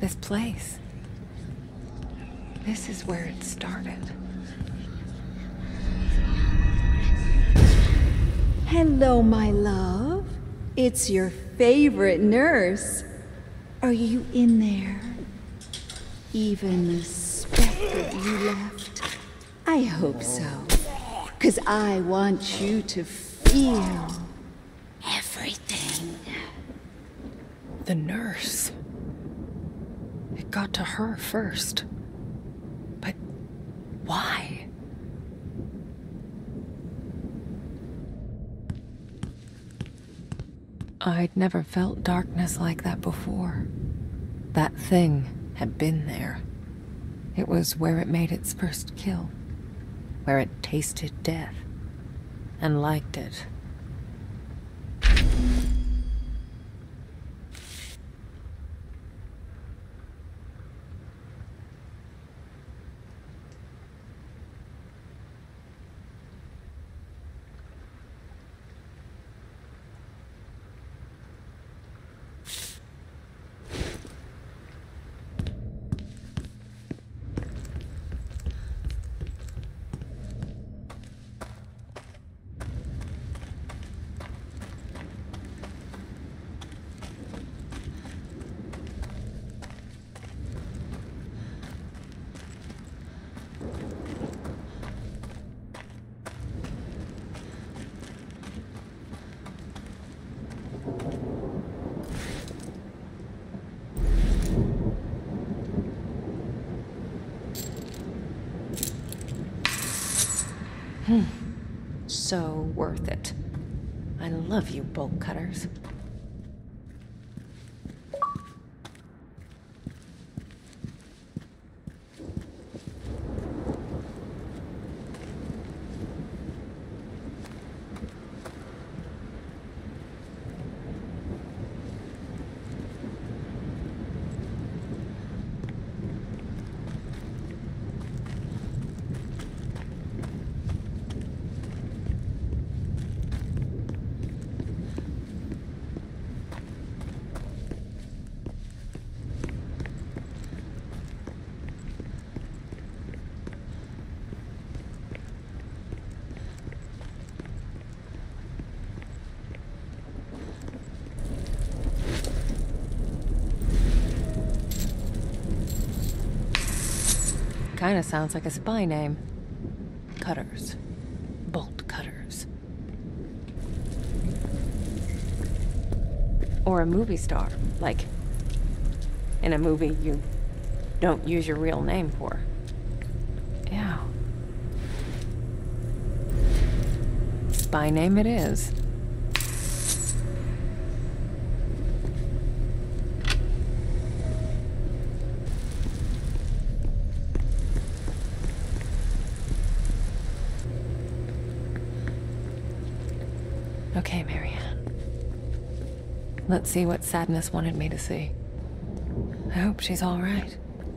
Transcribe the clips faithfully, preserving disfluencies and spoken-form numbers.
this place. This is where it started. Hello, my love. It's your favorite nurse. Are you in there? Even the speck of you left? I hope so. 'Cause I want you to feel everything. The nurse. It got to her first. But why? I'd never felt darkness like that before. That thing had been there. It was where it made its first kill. Where it tasted death. And liked it. Hmm. So worth it. I love you, bolt cutters. Kinda sounds like a spy name. Cutters. Bolt cutters. Or a movie star, like in a movie you don't use your real name for. Yeah. Spy name it is. Okay, Marianne. Let's see what Sadness wanted me to see. I hope she's all right.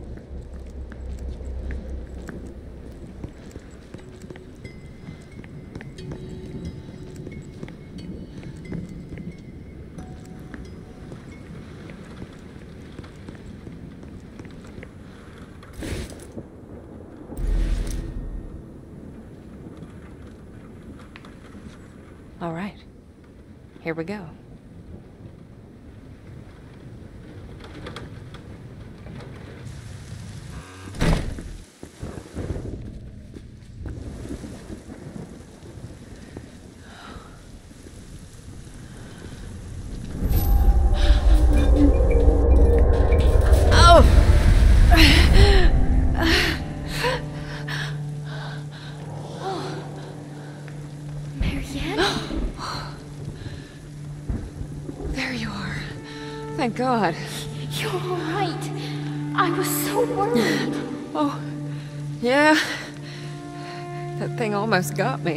All right. Here we go. Thank God. You're all right. I was so worried. Oh, yeah. That thing almost got me.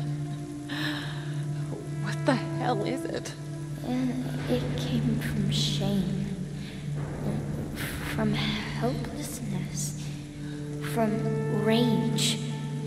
What the hell is it? It came from shame. From helplessness. From rage.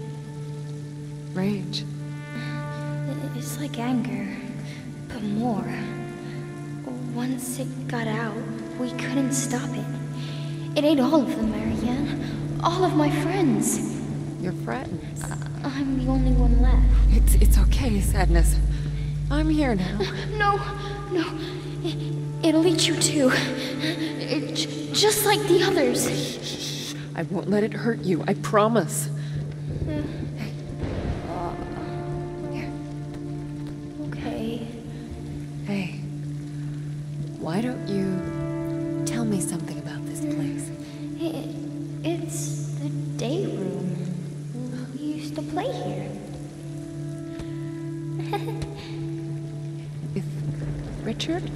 Rage? It's like anger, but more. Once it got out, we couldn't stop it. It ain't all of them, Marianne. All of my friends. Your friends? Uh, I'm the only one left. It's, it's okay, Sadness. I'm here now. No, no. It, it'll eat you too. It, j- just like the others. I won't let it hurt you, I promise. Uh, Hey. uh, Here. okay. Hey. Why don't you tell me something about this place? It, it's the day room. We used to play here. Is Richard?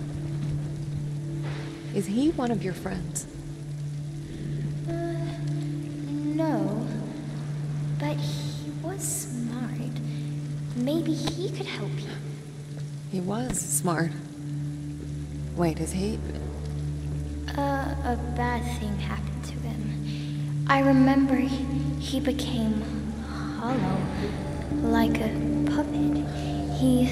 Is he one of your friends? Uh, no. But he was smart. Maybe he could help you. He was smart. Wait, is he? Uh, a bad thing happened to him. I remember he, he became hollow, like a puppet. He...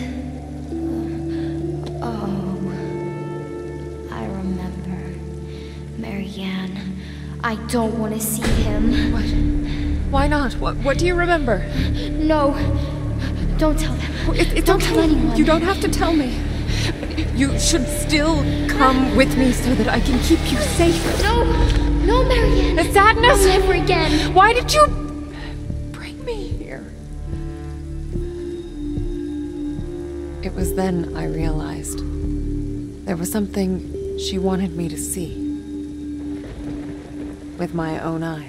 uh, oh... I remember. Marianne, I don't want to see him. What? Why not? What, what do you remember? No. Don't tell them. It, it's don't okay. tell anyone. You don't have to tell me. You should still come with me so that I can keep you safe. No! No, Marianne! The sadness! Never again! Why did you bring me here? It was then I realized there was something she wanted me to see with my own eyes.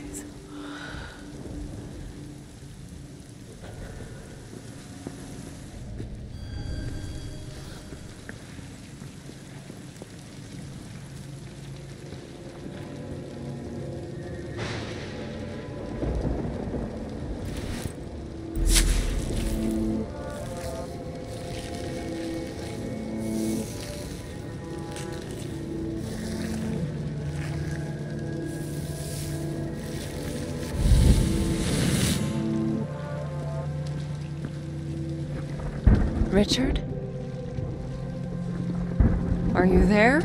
Richard? Are you there?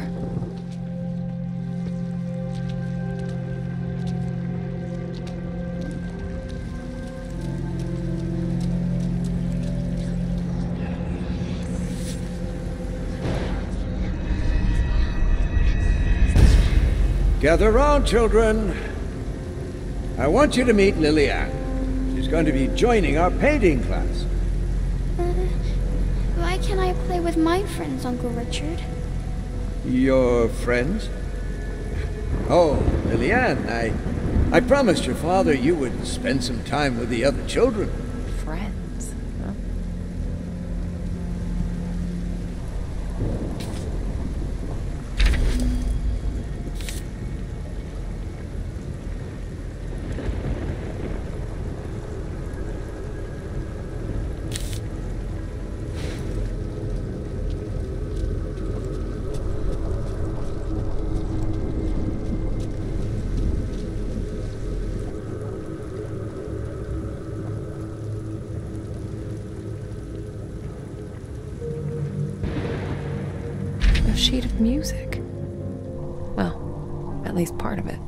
Gather round, children. I want you to meet Lillian. She's going to be joining our painting class. Why can't I play with my friends, Uncle Richard? Your friends? Oh, Lillian, I... I promised your father you would spend some time with the other children. Friends, huh? Sheet of music. Well, at least part of it.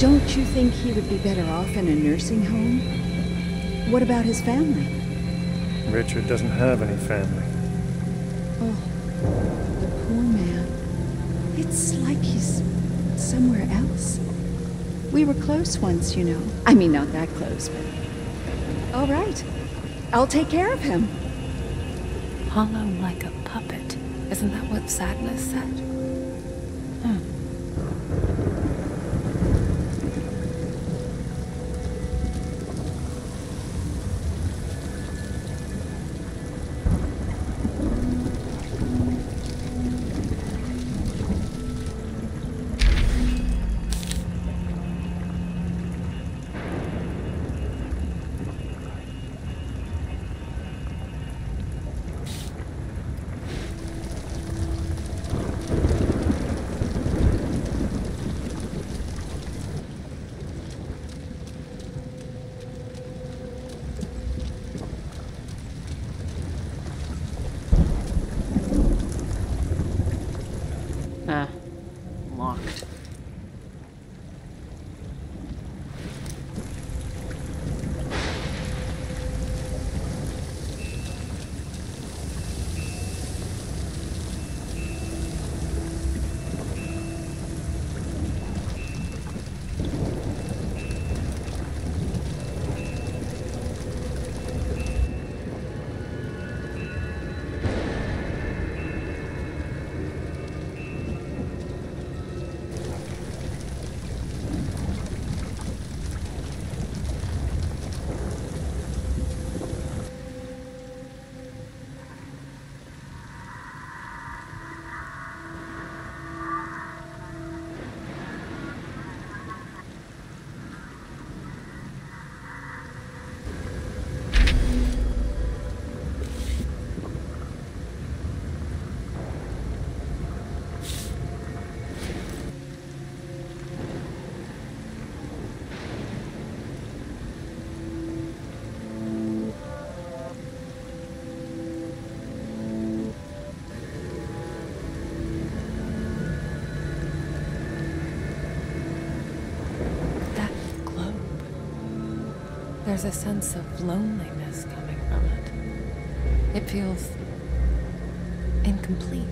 Don't you think he would be better off in a nursing home? What about his family? Richard doesn't have any family. Oh, the poor man. It's like he's somewhere else. We were close once, you know. I mean, not that close, but... All right. I'll take care of him. Hollow like a puppet. Isn't that what sadness said? Hmm. Ah, locked. There's a sense of loneliness coming from it. It feels incomplete.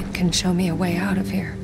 it can show me a way out of here.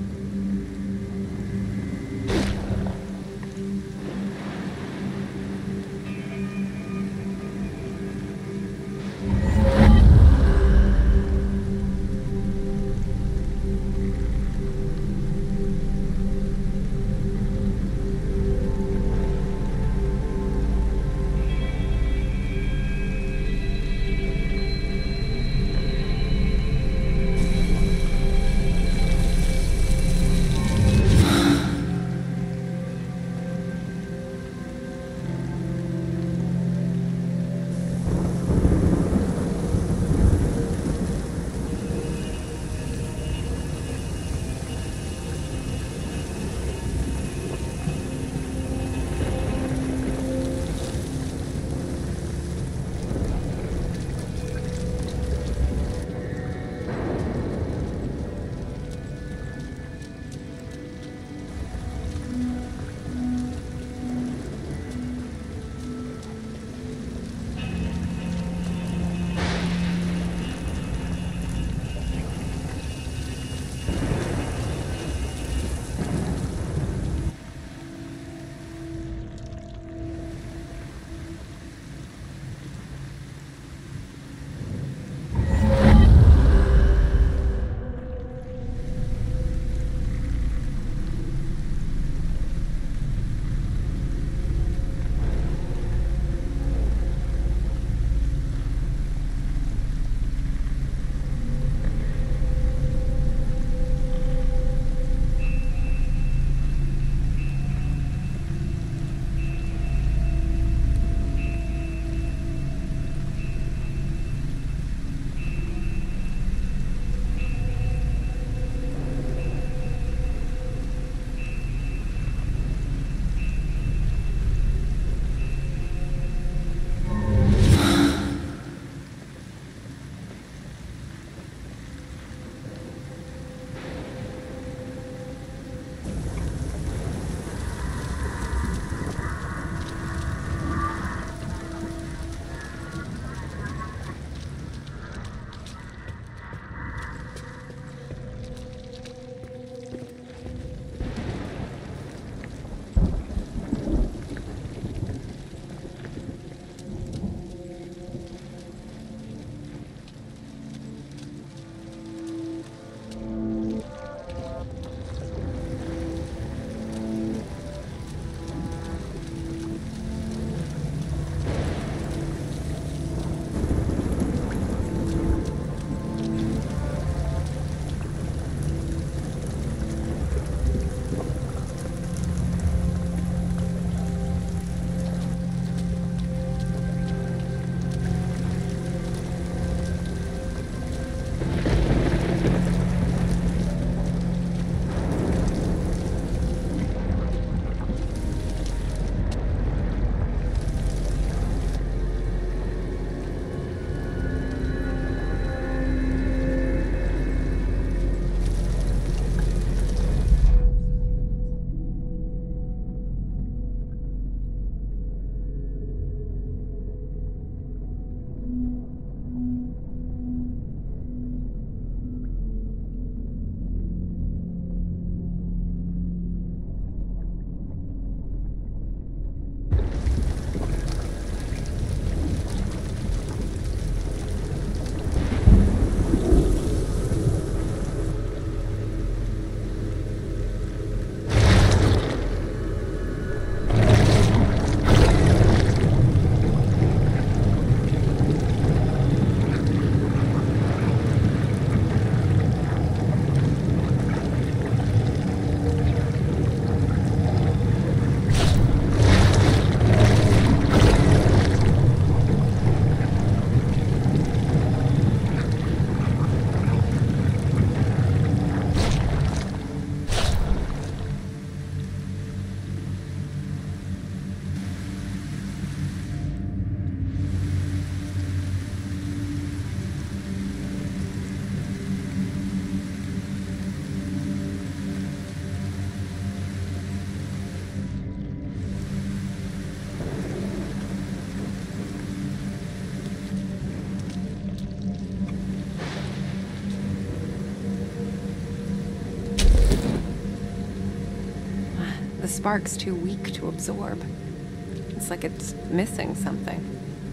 The spark's too weak to absorb. It's like it's missing something.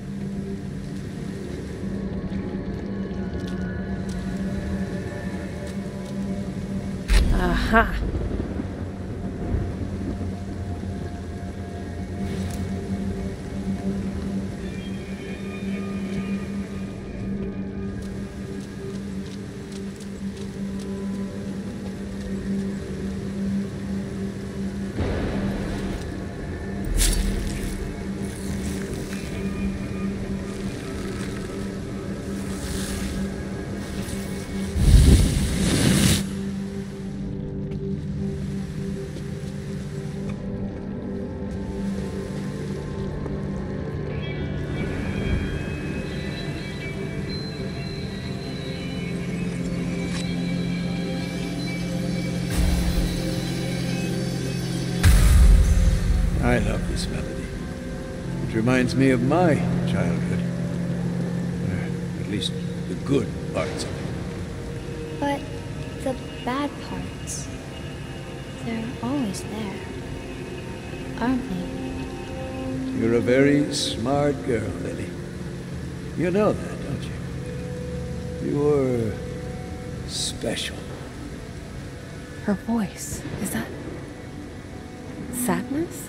Aha! I love this melody. It reminds me of my childhood. Or at least the good parts of it. But the bad parts, they're always there, aren't they? You're a very smart girl, Lily. You know that, don't you? You're special. Her voice, is that sadness?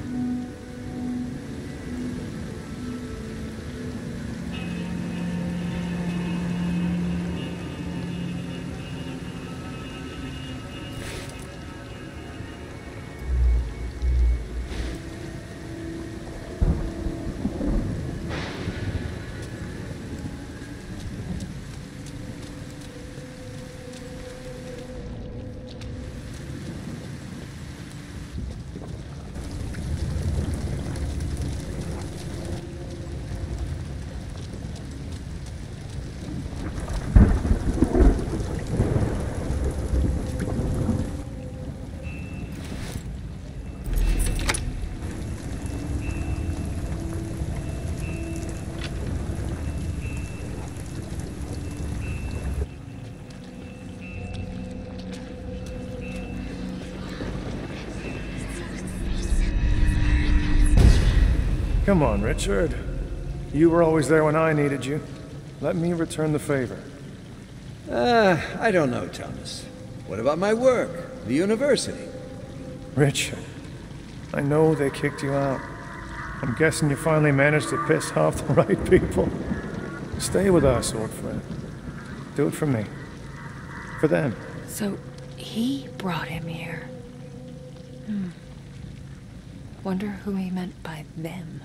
Come on, Richard. You were always there when I needed you. Let me return the favor. Uh, I don't know, Thomas. What about my work? The university? Richard, I know they kicked you out. I'm guessing you finally managed to piss off the right people. Stay with us, old friend. Do it for me. For them. So, he brought him here. Hmm. Wonder who he meant by them.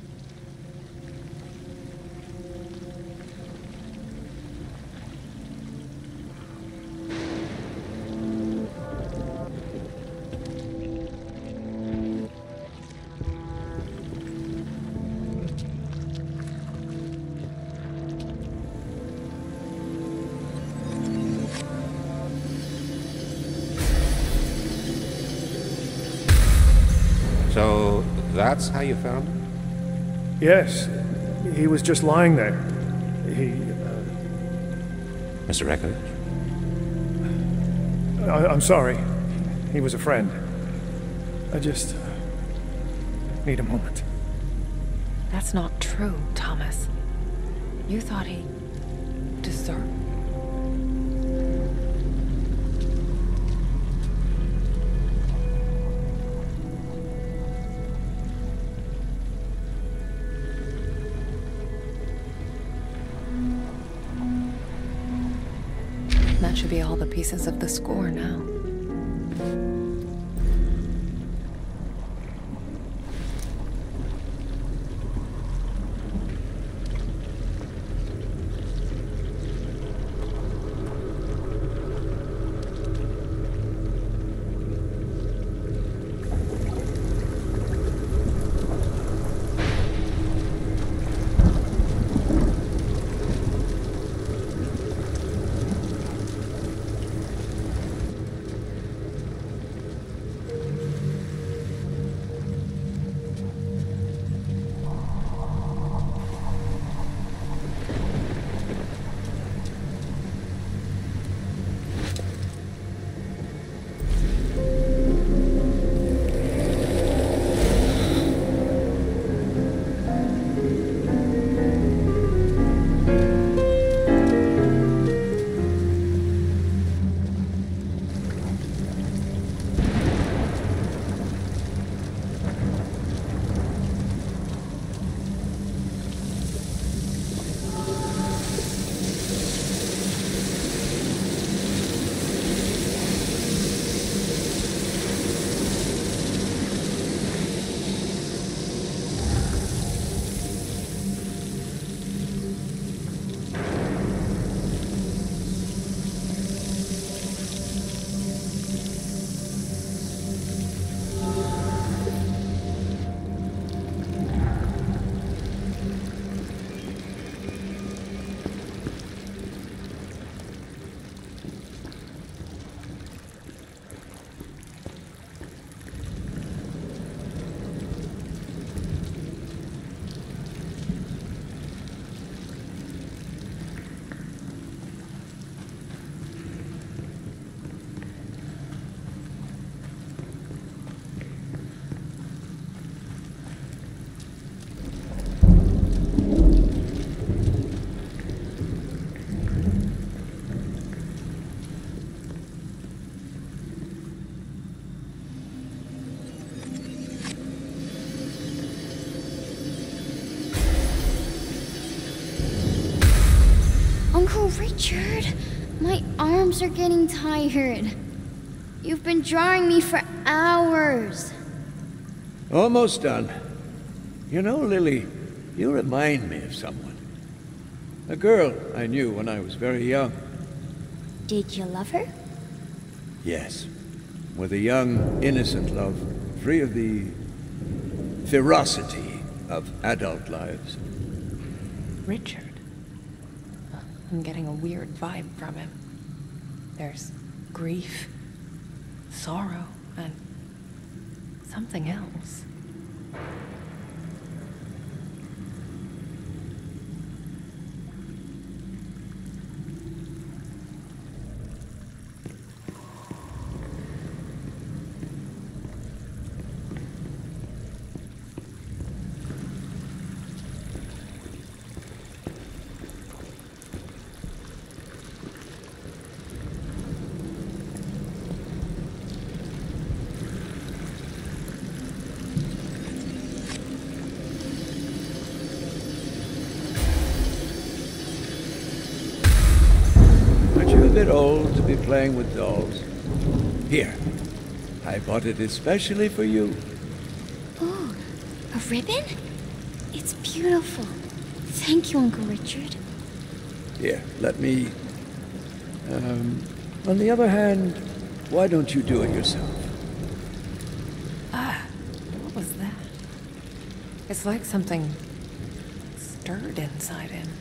So, that's how you found him? Yes. He was just lying there. He, uh... Mister Eckridge? I I'm sorry. He was a friend. I just... need a moment. That's not true, Thomas. You thought he deserved. That should be all the pieces of the score now. Uncle Richard, my arms are getting tired. You've been drawing me for hours. Almost done. You know, Lily, you remind me of someone. A girl I knew when I was very young. Did you love her? Yes. With a young, innocent love, free of the ferocity of adult lives. Richard. I'm getting a weird vibe from him. There's grief, sorrow, and something else. A bit old to be playing with dolls. Here, I bought it especially for you. Oh, a ribbon? It's beautiful. Thank you, Uncle Richard. Here, let me... Um, on the other hand, why don't you do it yourself? Ah, what was that? It's like something stirred inside him.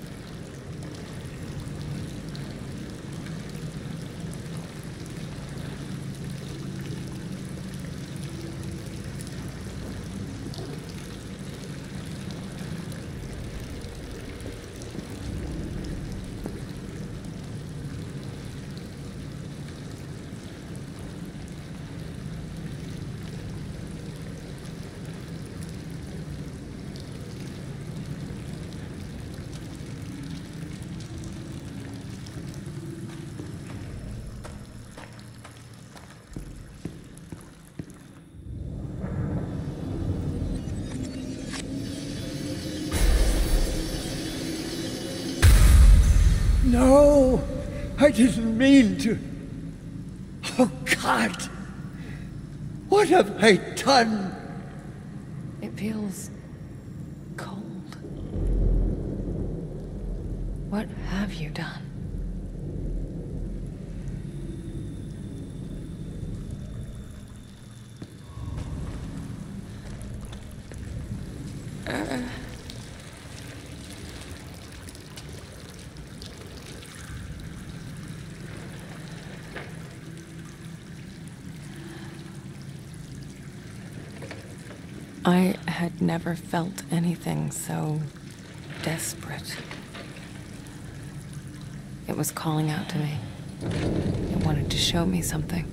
No, I didn't mean to. Oh, God. What have I done? It feels cold. What have you done? Uh. I had never felt anything so desperate. It was calling out to me. It wanted to show me something.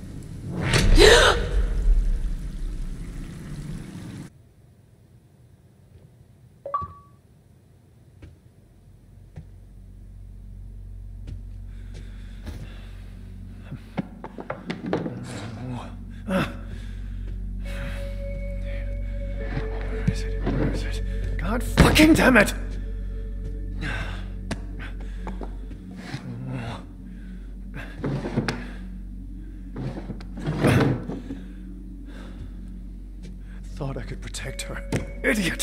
God fucking damn it! Thought I could protect her. Idiot!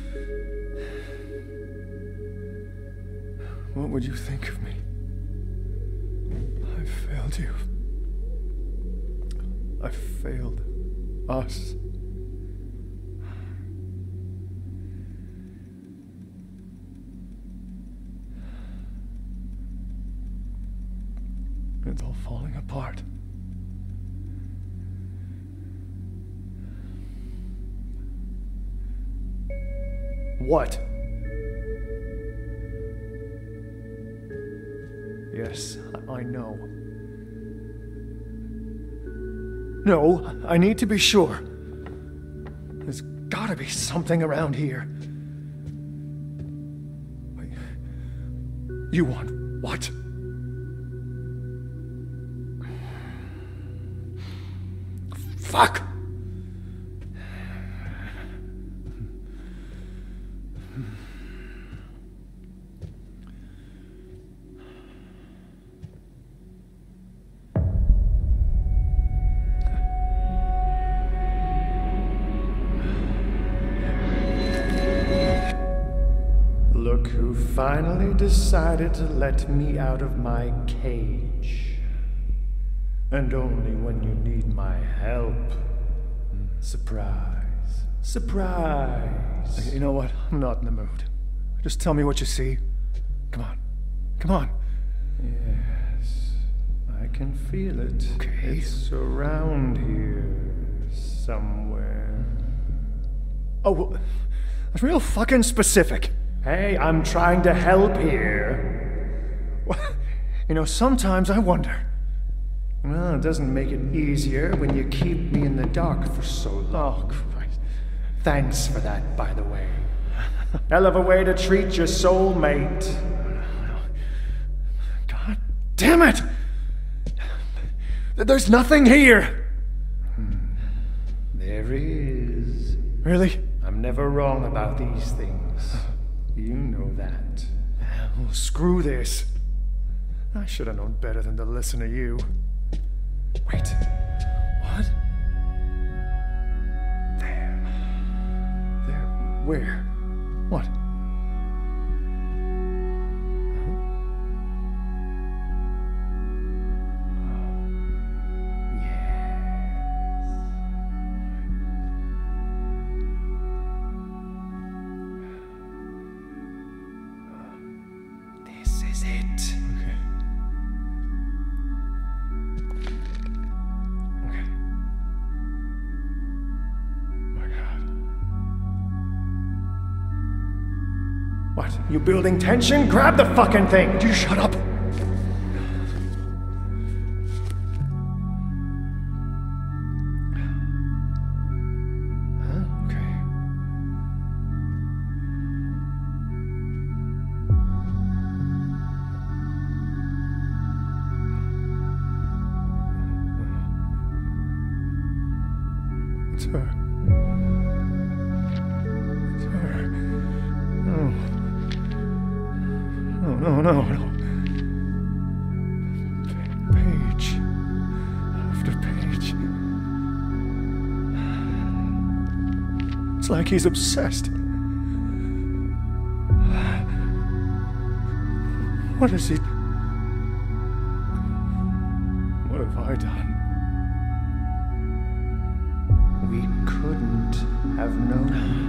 What would you think of me? I failed you. I failed us. It's all falling apart. What? Yes, I, I know. No, I need to be sure. There's gotta be something around here. Wait. You want what? Fuck! finally decided to let me out of my cage. And only when you need my help. Surprise. Surprise. You know what? I'm not in the mood. Just tell me what you see. Come on. Come on. Yes. I can feel it. Okay. It's around here somewhere. Oh, well, that's real fucking specific. Hey, I'm trying to help here. Well, you know, sometimes I wonder. Well, it doesn't make it easier when you keep me in the dark for so long. Oh, Christ. Thanks for that, by the way. Hell of a way to treat your soulmate. God damn it! There's nothing here! Hmm. There is. Really? I'm never wrong about these things. You know that. Well, screw this. I should have known better than to listen to you. Wait. What? There. There. Where? What? What? You building tension? Grab the fucking thing! Would you shut up? Huh? Okay. It's her. It's her. No. No, no, no. Page after page. It's like he's obsessed. What is he? What have I done? We couldn't have known.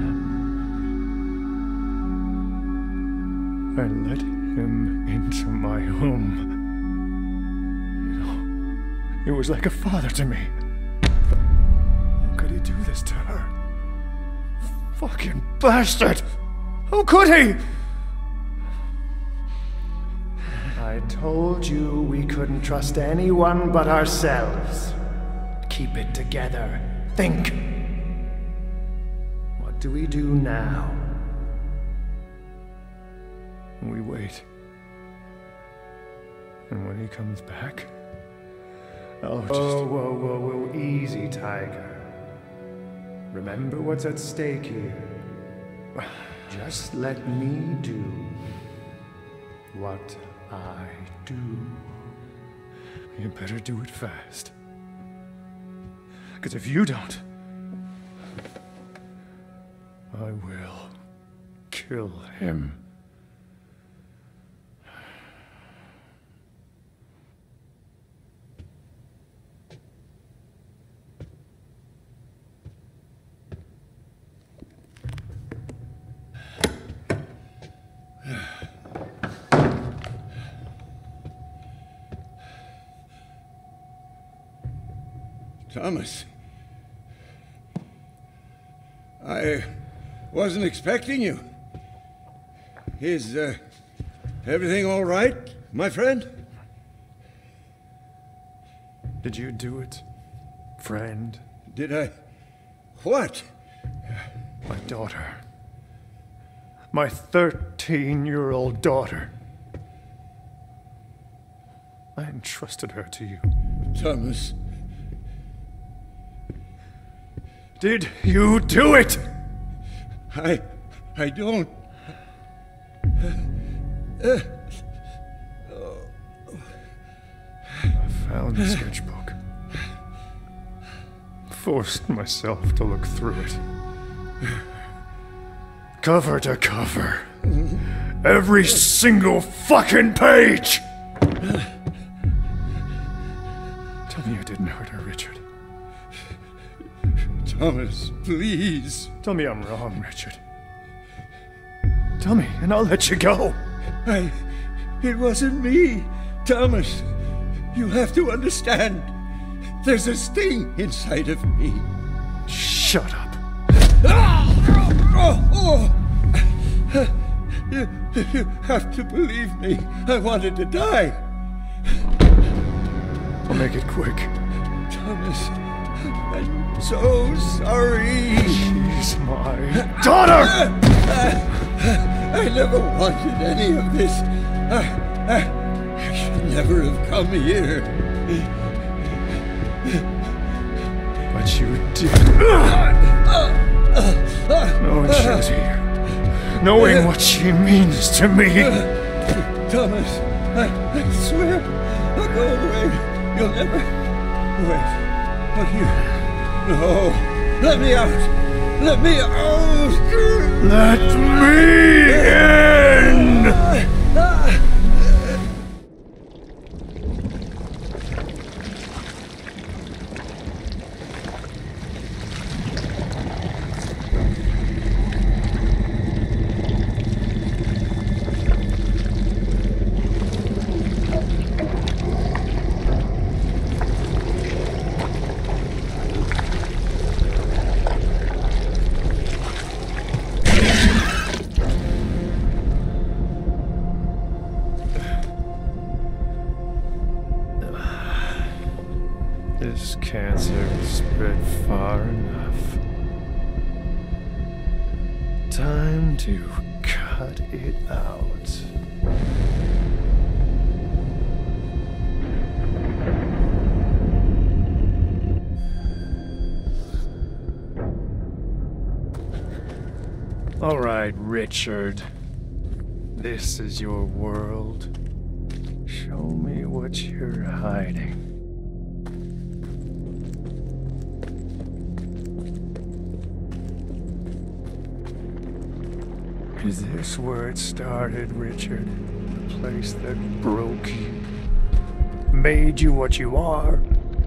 I let him into my home. You know, he was like a father to me. How could he do this to her? Fucking bastard! How could he? I told you we couldn't trust anyone but ourselves. Keep it together. Think. What do we do now? We wait. And when he comes back, I'll just... Whoa, whoa, whoa, whoa, easy, Tiger. Remember what's at stake here. Just let me do what I do. You better do it fast. Because if you don't, I will kill him. Thomas, I wasn't expecting you. Is uh, everything all right, my friend? Did you do it, friend? Did I? What? My daughter. My thirteen-year-old daughter. I entrusted her to you. Thomas. Did you do it? I... I don't... Uh, oh. I found the sketchbook. Forced myself to look through it. Cover to cover. Every single fucking page! Tell me you didn't hurt her, Richard. Thomas, please. Tell me I'm wrong, Richard. Tell me, and I'll let you go. I... It wasn't me. Thomas, you have to understand. There's a sting inside of me. Shut up. Oh, oh. You, you have to believe me. I wanted to die. I'll make it quick. Thomas, I'm so sorry. She's my daughter! I never wanted any of this. I, I, I should never have come here. But you did. Knowing she was here. Knowing what she means to me. Thomas, I, I swear, I'll go away. You'll never... Wait, what you... No, let me out. Let me out. Let me in! This cancer has spread far enough. Time to cut it out. All right, Richard. This is your world. Show me what you're hiding. Is this where it started, Richard? The place that broke you? Made you what you are?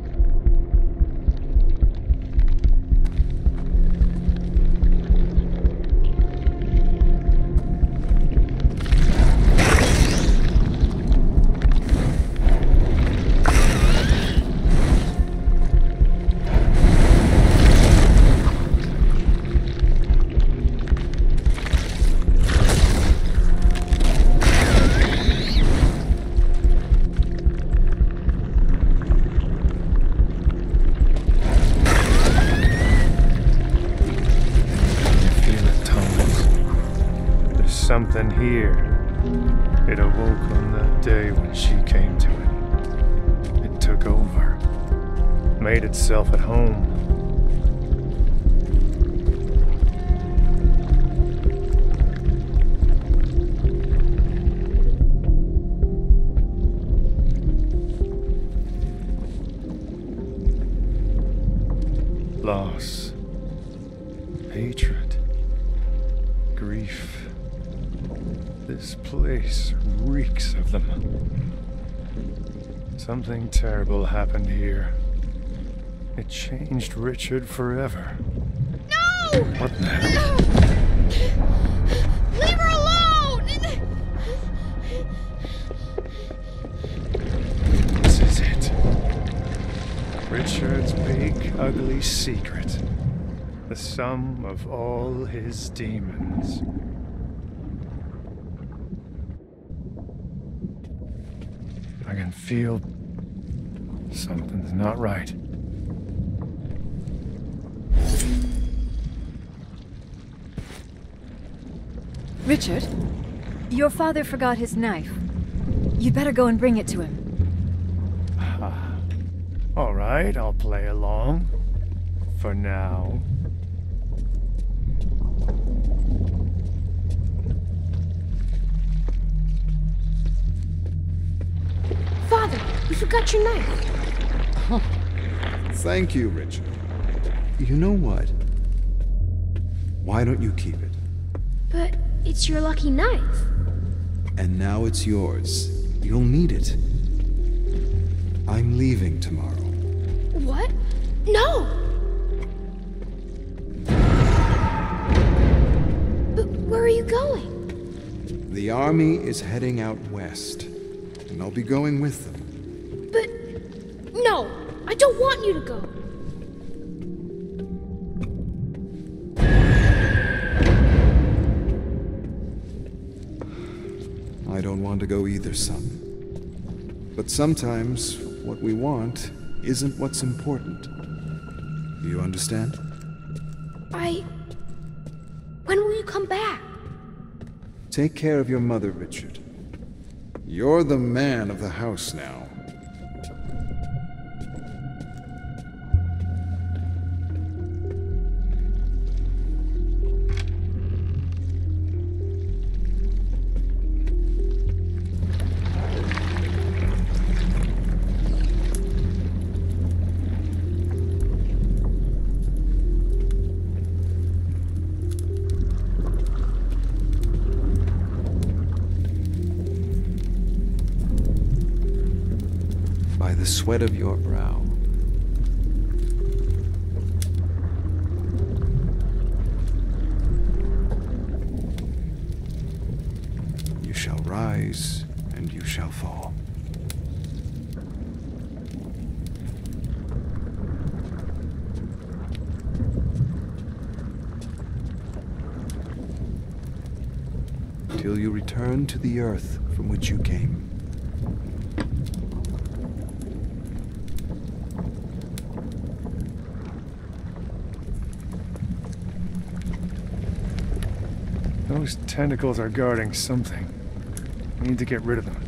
Something here. It awoke on that day when she came to it. It took over. Made itself at home. Loss. Hatred. Grief. This place reeks of them. Something terrible happened here. It changed Richard forever. No! What the hell? Leave her alone! This is it. Richard's big, ugly secret. The sum of all his demons. I can feel something's not right. Richard, your father forgot his knife. You'd better go and bring it to him. Ah. All right, I'll play along. For now. Father, you forgot your knife. Oh, thank you, Richard. You know what? Why don't you keep it? But it's your lucky knife. And now it's yours. You'll need it. I'm leaving tomorrow. What? No! But where are you going? The army is heading out west, and I'll be going with them. But... no! I don't want you to go! I don't want to go either, son. But sometimes, what we want isn't what's important. Do you understand? I... When will you come back? Take care of your mother, Richard. You're the man of the house now. The sweat of your brow. You shall rise, and you shall fall. Till you return to the earth from which you came. Those tentacles are guarding something. We need to get rid of them.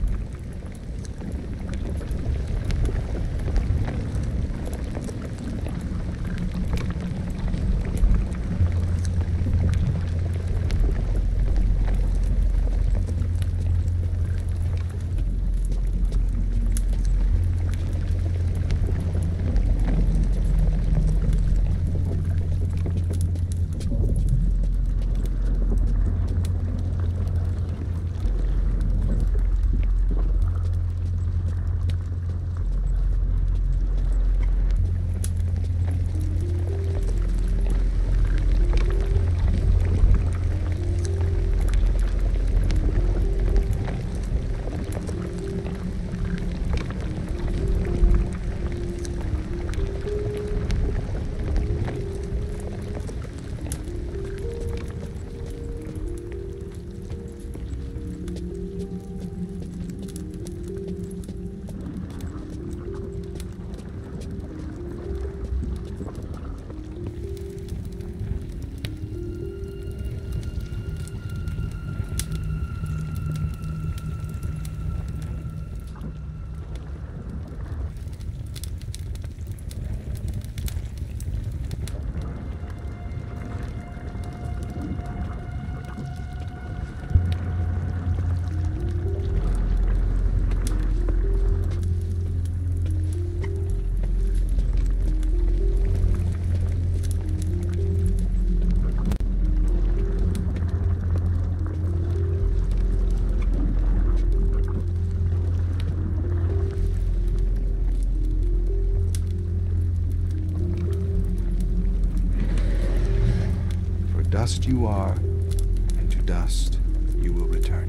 Dust you are, and to dust you will return.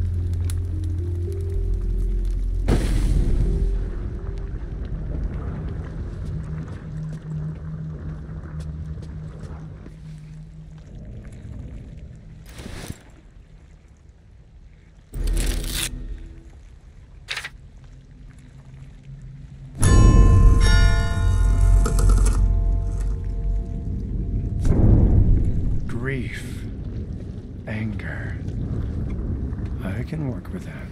Grief. Anger. I can work with that.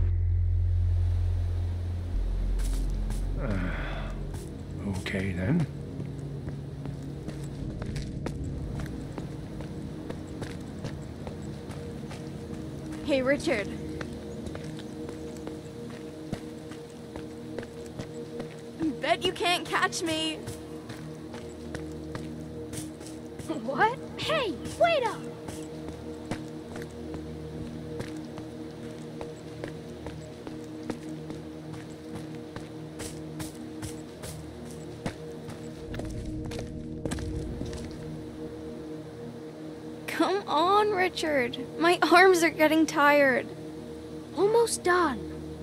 Okay, then. Richard. Bet you can't catch me. What? Hey, wait up! Come on, Richard. My arms are getting tired. Almost done.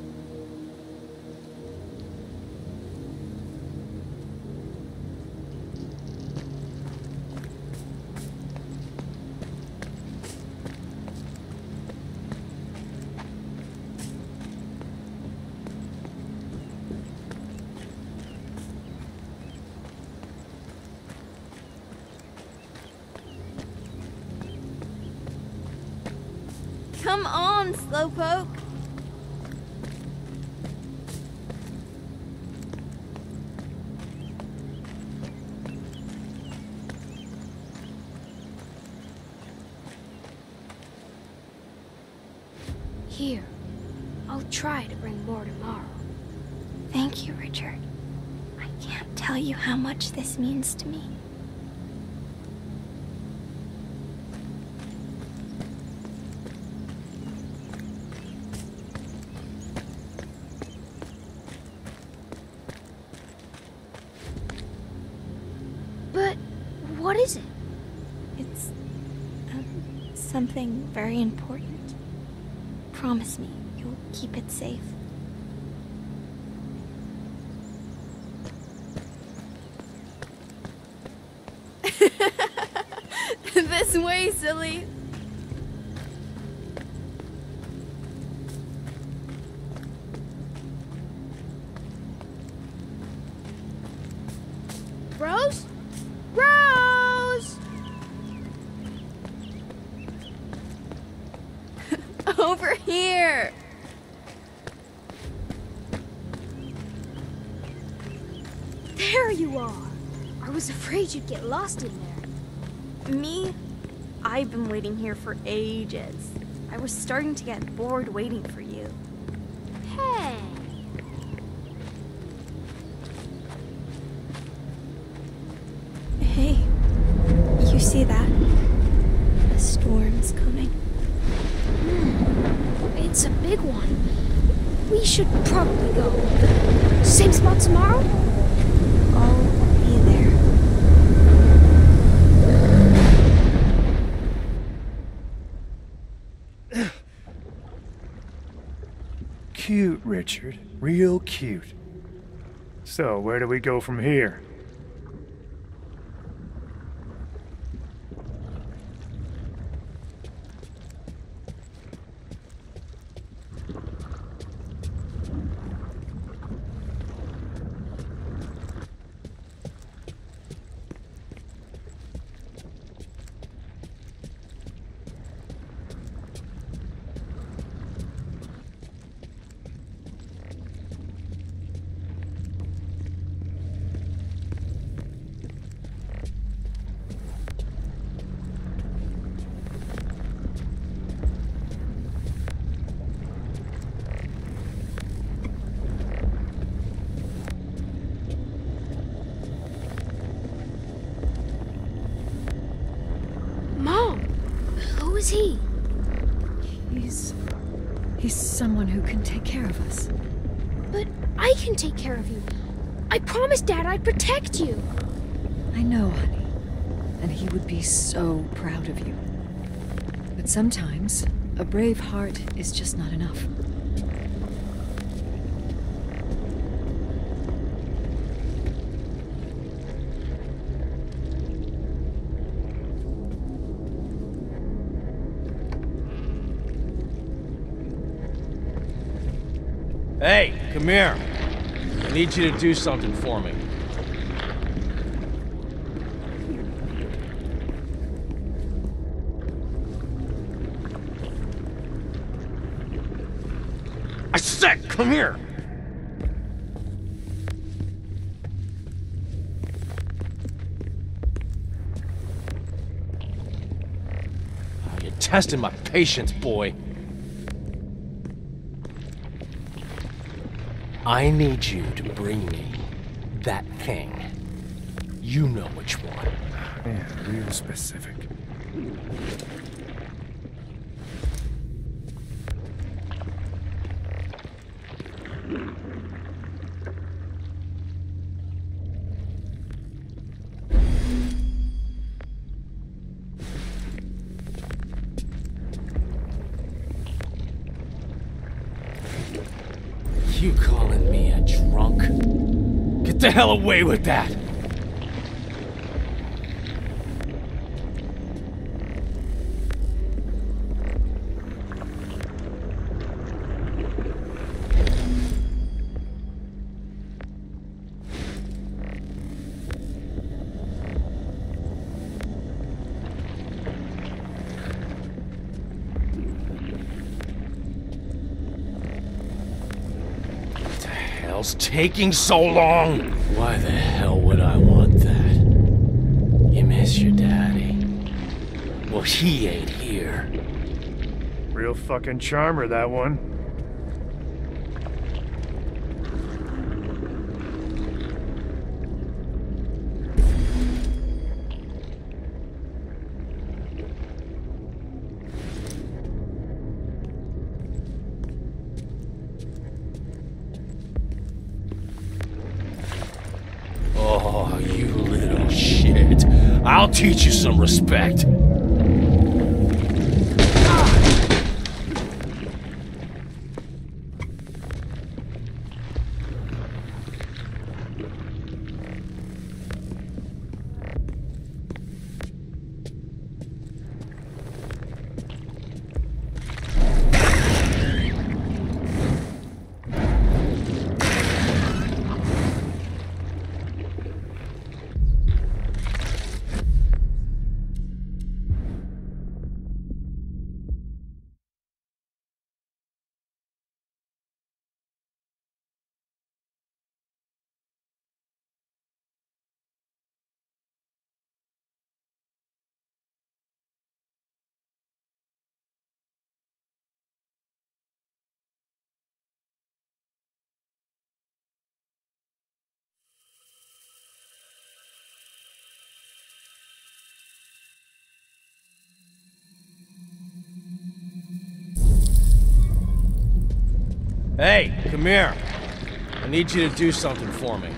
Come on, Slowpoke. Here, I'll try to bring more tomorrow. Thank you, Richard. I can't tell you how much this means to me. But what is it? It's um, something very important. Promise me you'll keep it safe. This way, silly. Rose? Rose! Over here. There you are. I was afraid you'd get lost in there. Me? I've been waiting here for ages. I was starting to get bored waiting for you. Hey. Hey, you see that? A storm's coming. Hmm. It's a big one. We should probably go. Same spot tomorrow? I'll be there. Cute, Richard. Real cute. So, where do we go from here? Who is he? He's... he's someone who can take care of us. But I can take care of you. I promised Dad I'd protect you. I know, honey. And he would be so proud of you. But sometimes, a brave heart is just not enough. Hey, come here. I need you to do something for me. I said, come here! You're testing my patience, boy. I need you to bring me that thing. You know which one. Yeah, real specific. You calling me a drunk? Get the hell away with that! Hell's taking so long? Why the hell would I want that? You miss your daddy? Well, he ain't here. Real fucking charmer, that one. Oh, you little shit. I'll teach you some respect. Hey, come here. I need you to do something for me.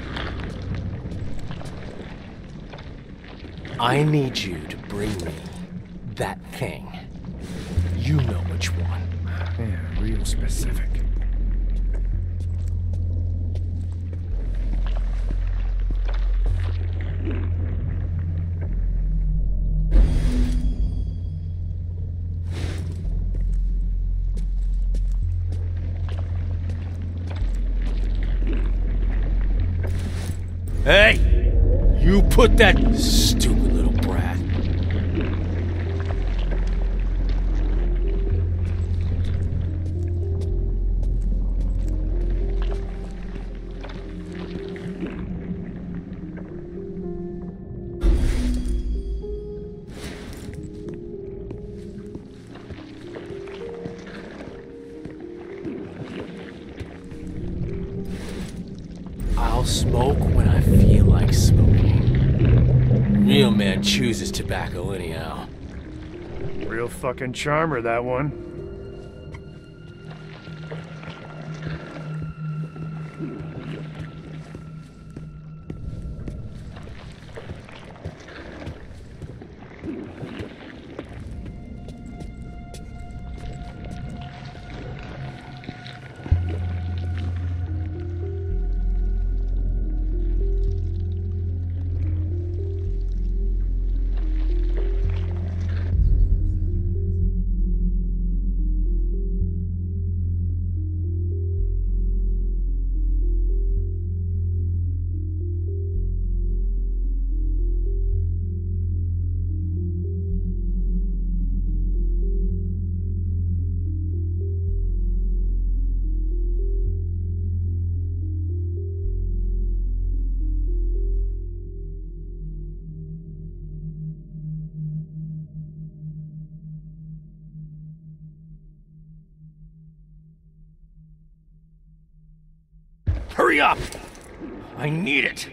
I need you to bring me that thing. You know which one. Yeah, real specific. Hey! You put that stupid little brat. I'll smoke when I feel like smoking. Real man chooses tobacco anyhow. Real fucking charmer, that one. Hurry up! I need it!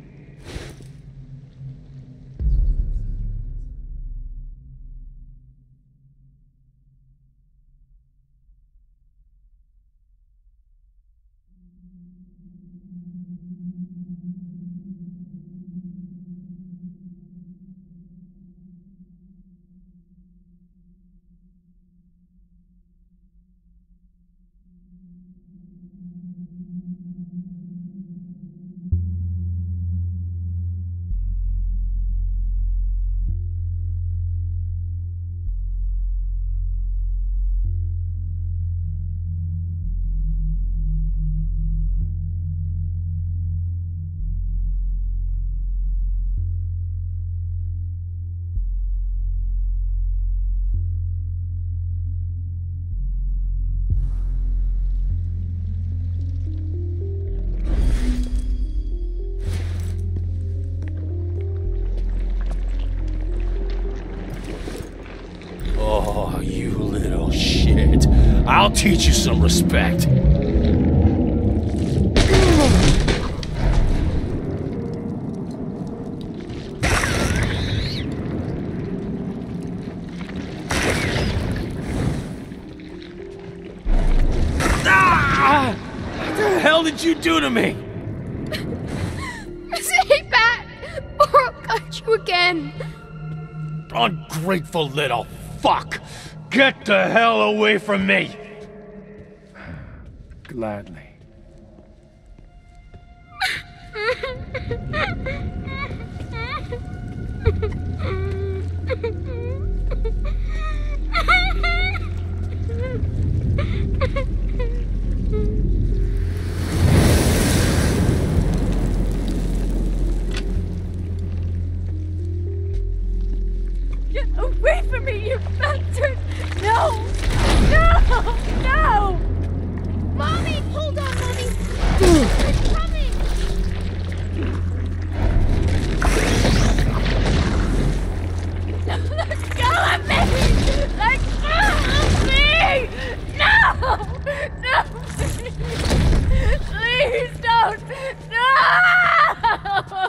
Oh, you little shit. I'll teach you some respect. Ah! What the hell did you do to me? Stay back, or I'll cut you again. Ungrateful little fuck! Get the hell away from me! Gladly. Get away from me, you bastard! No! No! No! Mommy! Hold on, Mommy! It's coming! Let go of me! Let go of me! No! No! Please, please don't! No!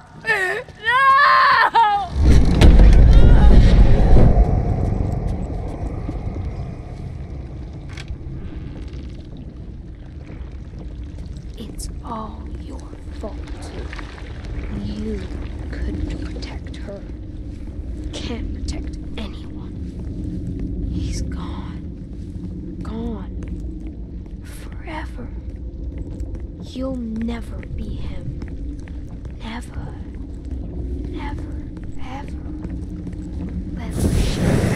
No! It's all your fault. You couldn't protect her. Can't protect anyone. He's gone. Gone. Forever. You'll never be him. Never. Never. Ever. Ever.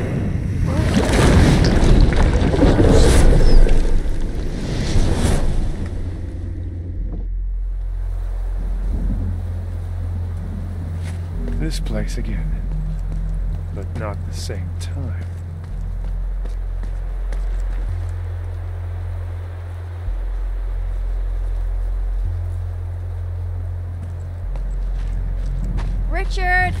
This place again, but not the same time. Richard!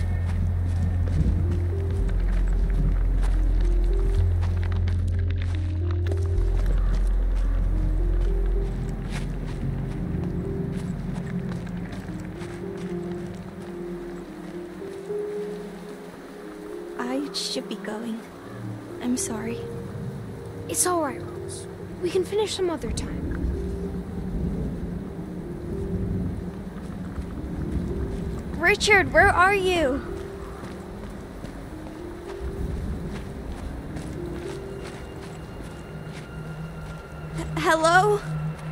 I should be going. I'm sorry. It's all right, Rose. We can finish some other time. Richard, where are you? H- Hello?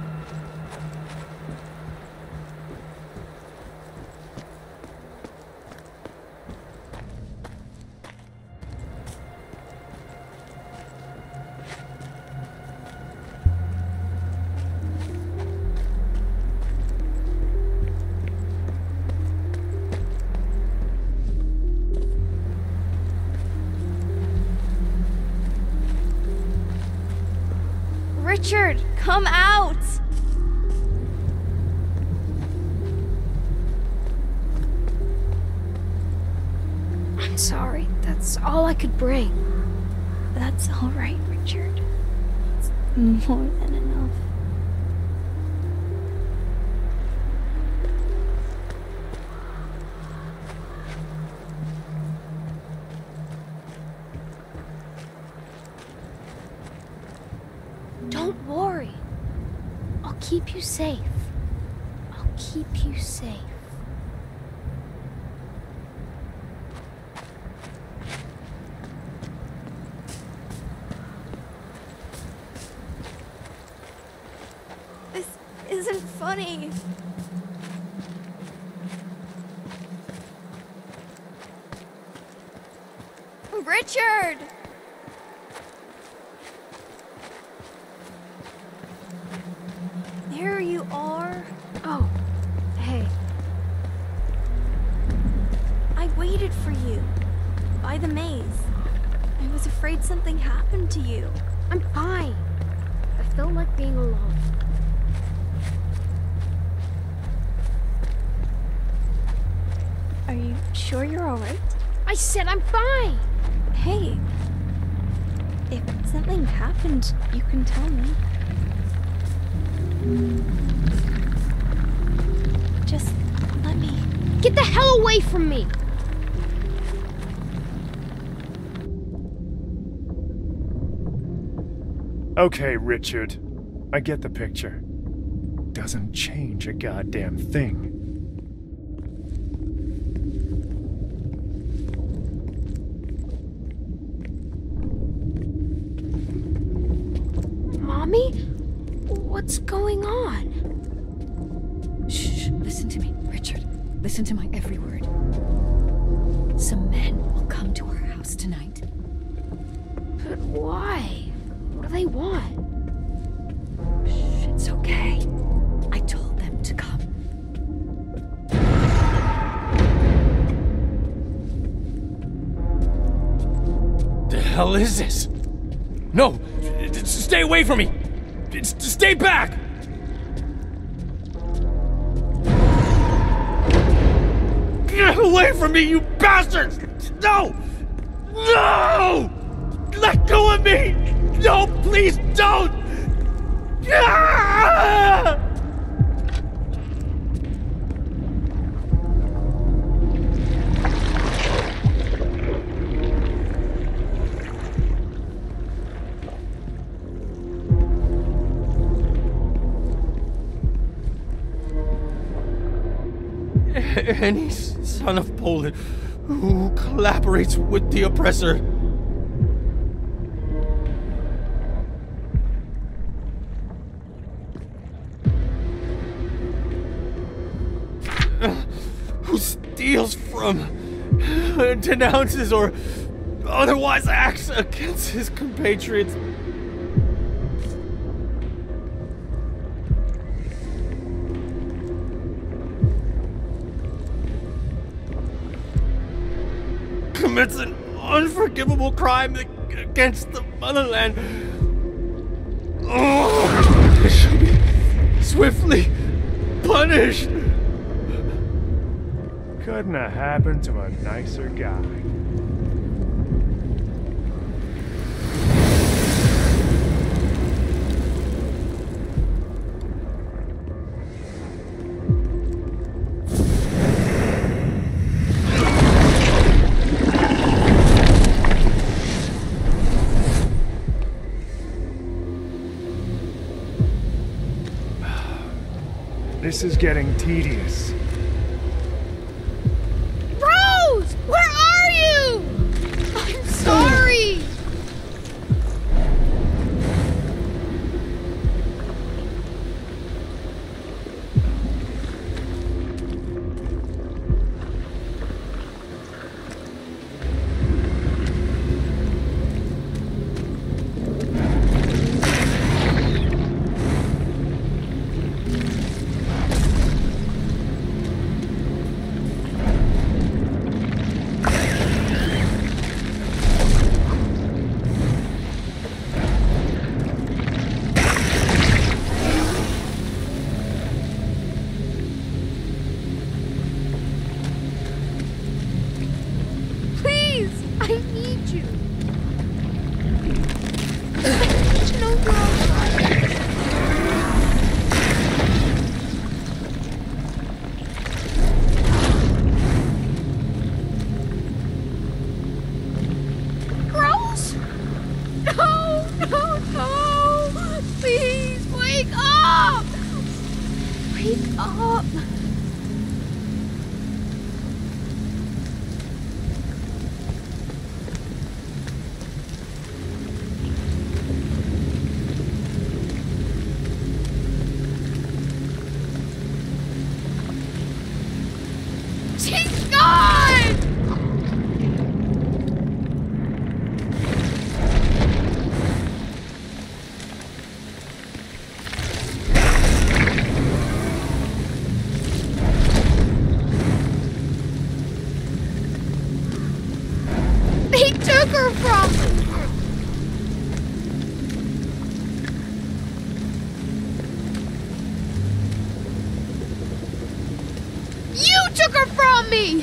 Richard, come out! I'm sorry. That's all I could bring. That's all right, Richard. It's more than enough. worry. I'll keep you safe. I'll keep you safe. This isn't funny. Richard! There you are. Oh, hey. I waited for you. By the maze. I was afraid something happened to you. I'm fine. I felt like being alone. Are you sure you're alright? I said I'm fine! Hey, if something happened, you can tell me. Just let me... Get the hell away from me! Okay, Richard. I get the picture. Doesn't change a goddamn thing. Mommy? What's going on? Shh, listen to me, Richard. Listen to my every word. Some men will come to our house tonight. But why? What do they want? Shh, it's okay. I told them to come. The hell is this? No! Stay away from me! Stay back! Get away from me, you bastards! No! No! Let go of me! No, please don't! Ah! Any son of Poland who collaborates with the oppressor who steals from, denounces, or otherwise acts against his compatriots commits an unforgivable crime against the motherland. Oh, they should be swiftly punished. Couldn't have happened to a nicer guy. This is getting tedious. Rose! Where are you? I'm sorry! Wake up! She's gone! They took her from me! You took her from me!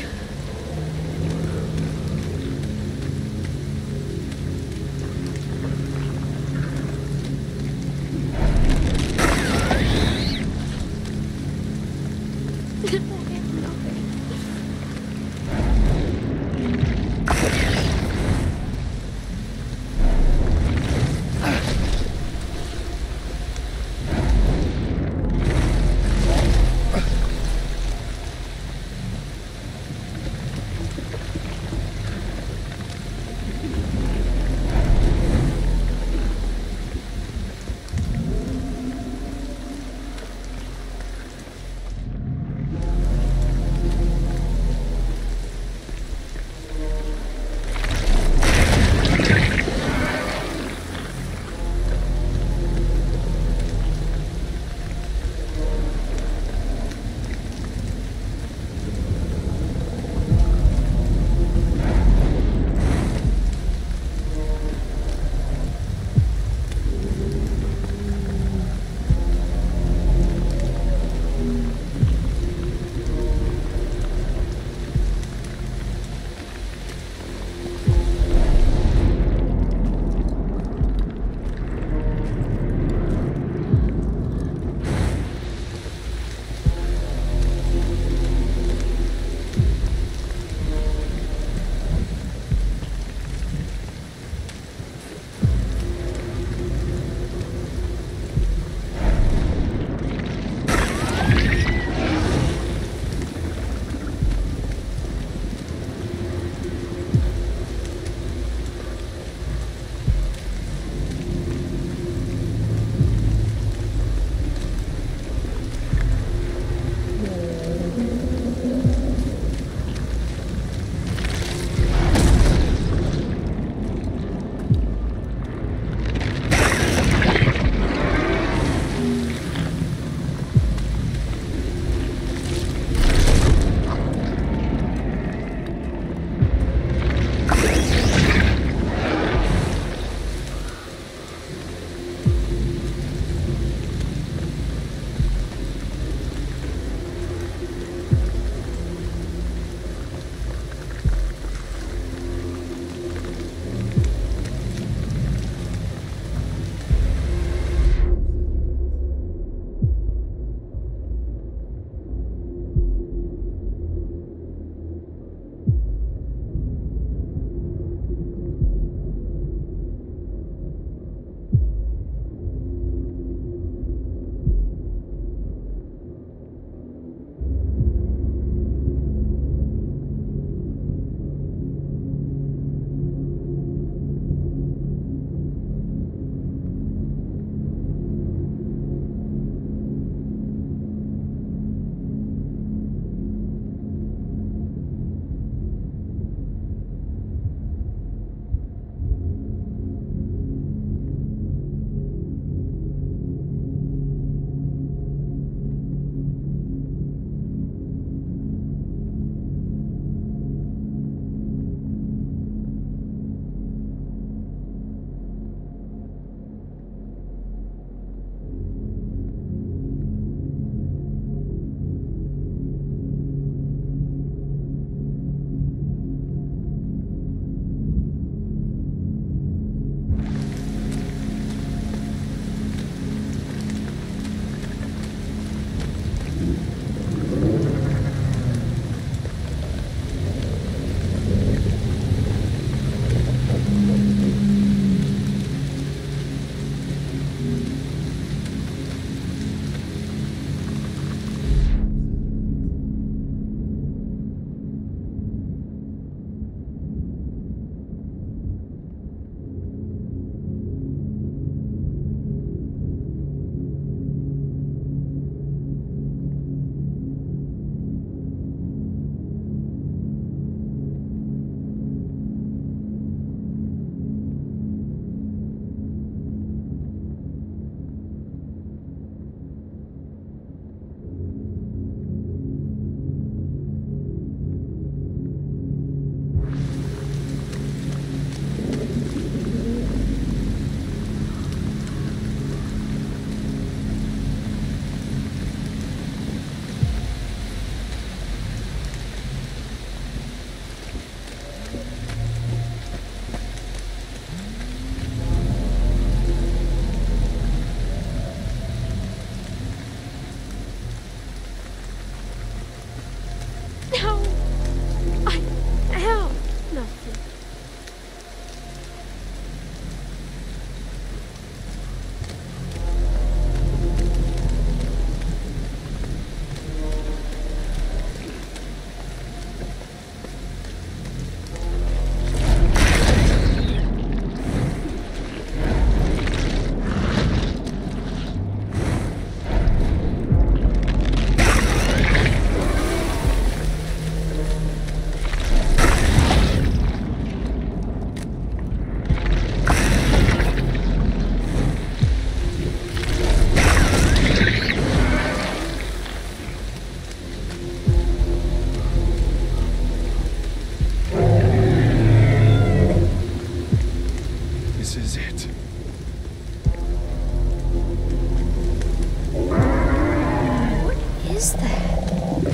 is that?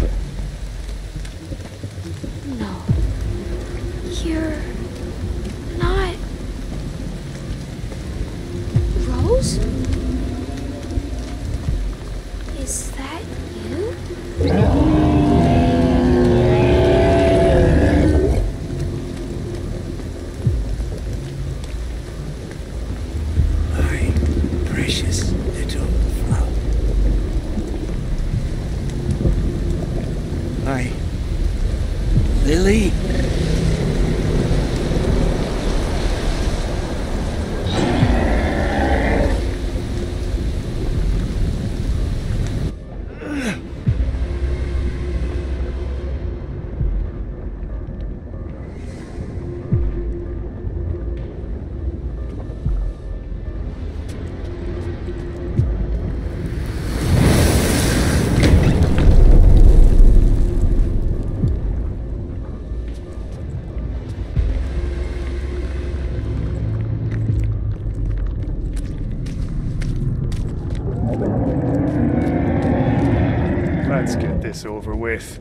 No. You're not... Rose? Is that you? My precious little flower. Hi, Lily. Let's get this over with.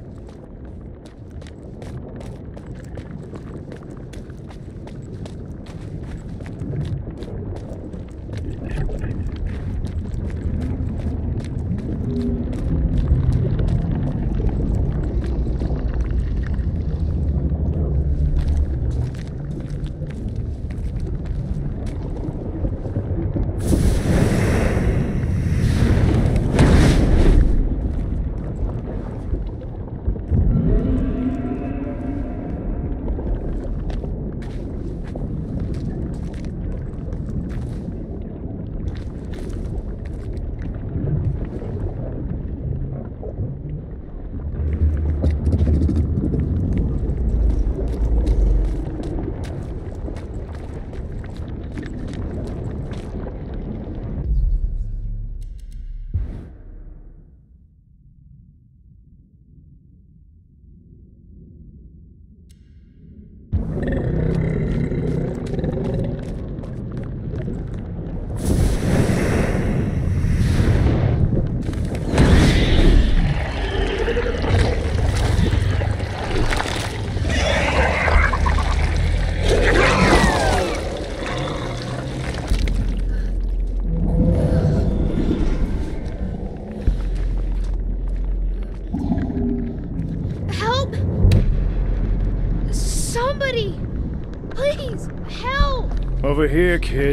Over here, kid.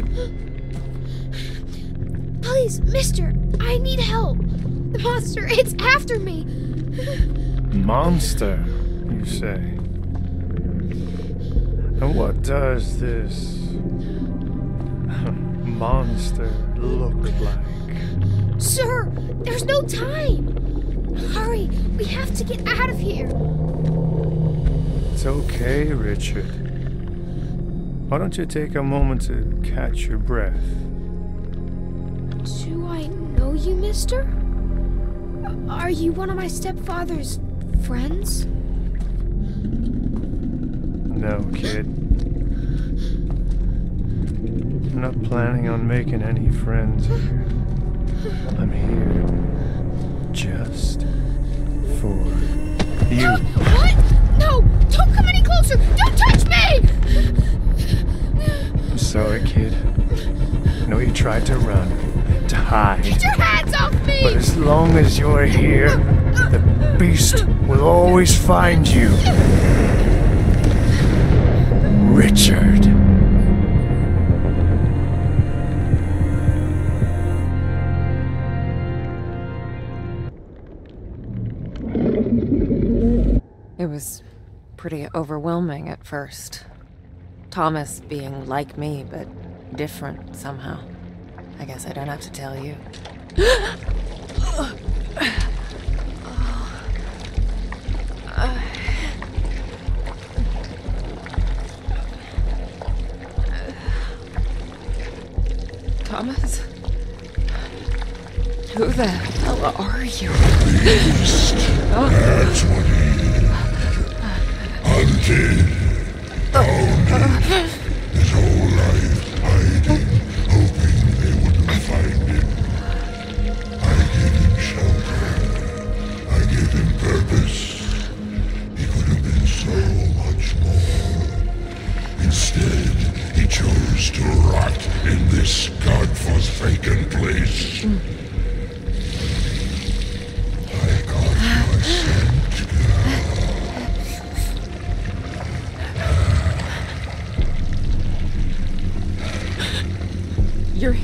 Please, mister, I need help. The monster, it's after me. Monster, you say? And what does this monster look like? Sir, there's no time. Hurry, we have to get out of here. It's okay, Richard. Why don't you take a moment to catch your breath? Do I know you, mister? Are you one of my stepfather's friends? No, kid. I'm not planning on making any friends here. I'm here just for you. What? No! Don't come any closer! Don't touch me! I'm sorry, kid. I know you tried to run, to hide. Get your hands off me! But as long as you're here, the beast will always find you. Richard. It was pretty overwhelming at first. Thomas being like me, but different somehow. I guess I don't have to tell you. Thomas? Who the hell are you? Beast. Oh. That's what he is. Hunted. Down his whole life hiding, hoping they wouldn't find him. I gave him shelter.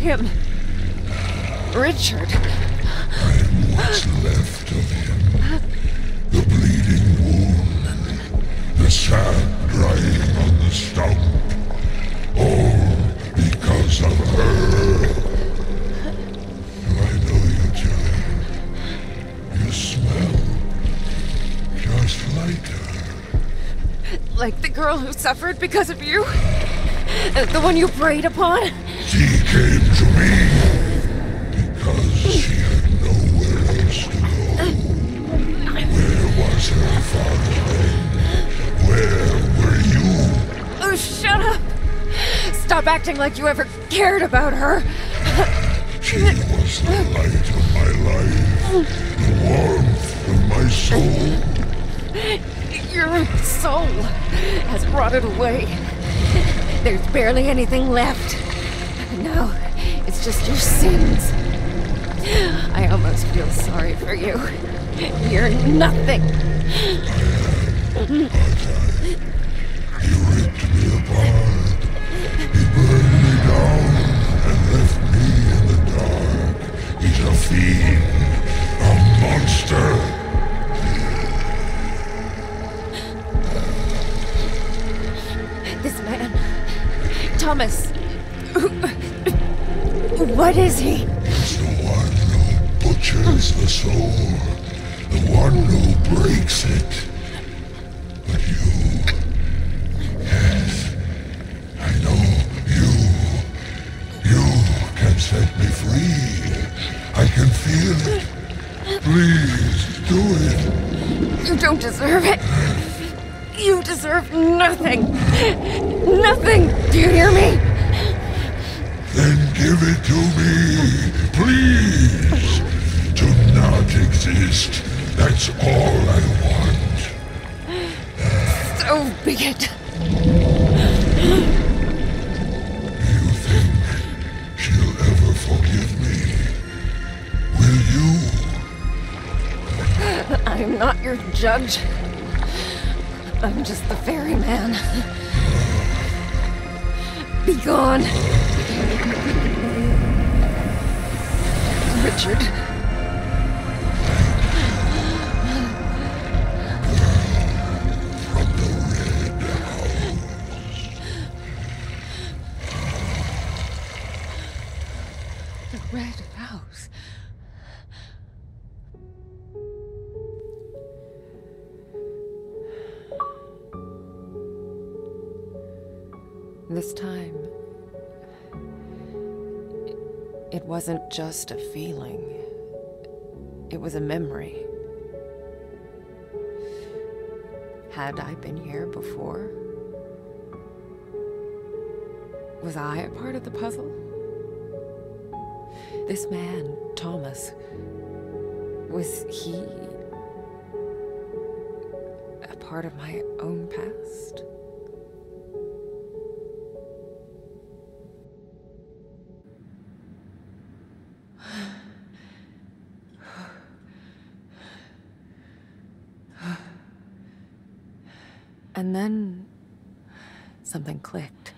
him. Richard. I'm what's left of him. The bleeding wound. The sap drying on the stump. All because of her. Do I know you, Julie? You smell just like her. Like the girl who suffered because of you? The one you preyed upon? She came to me because she had nowhere else to go. Where was her father then? Where were you? Oh, shut up! Stop acting like you ever cared about her. She was the light of my life, the warmth of my soul. Your soul has rotted away. There's barely anything left. Now, it's just your sins. I almost feel sorry for you. You're nothing. He ripped me apart. He burned me down and left me in the dark. He's a fiend, a monster. This man, Thomas, what is he? He's the one who butchers the soul, the one who breaks it. But you, yes, I know you, you can set me free. I can feel it. Please, do it. You don't deserve it. You deserve nothing. Nothing. Do you hear me? Then give it to me, please. To not exist. That's all I want. So be it. You think she'll ever forgive me? Will you? I'm not your judge. I'm just the ferryman. Be gone. Richard. From the Red House. The Red House. This time, it wasn't just a feeling. It was a memory. Had I been here before? Was I a part of the puzzle? This man, Thomas, was he a part of my own past? And then something clicked.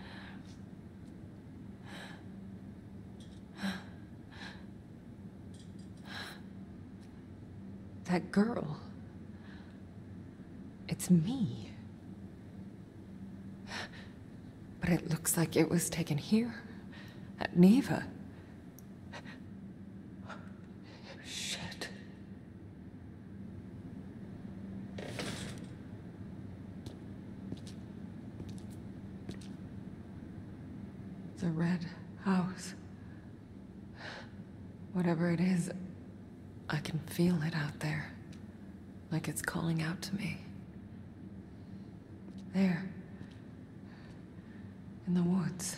That girl. It's me. But it looks like it was taken here, at Neva. Shit. The Red House. Whatever it is, I can feel it out there. Like it's calling out to me. There. In the woods.